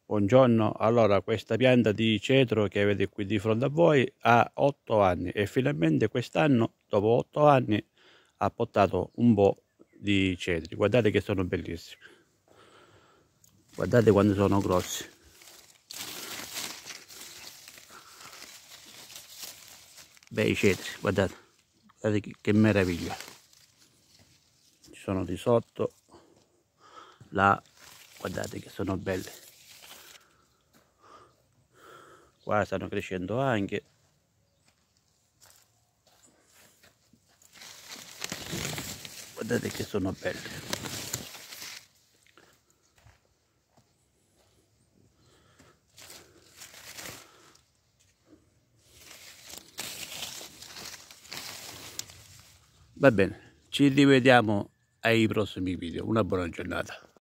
Buongiorno, allora questa pianta di cedro che avete qui di fronte a voi ha 8 anni e finalmente quest'anno, dopo 8 anni, ha portato un po' di cedri. Guardate che sono bellissimi, guardate quanto sono grossi. Bei cedri, guardate, guardate che meraviglia. Ci sono di sotto, là, guardate che sono belli. Qua stanno crescendo anche. Guardate che sono belli. Va bene, ci rivediamo ai prossimi video. Una buona giornata.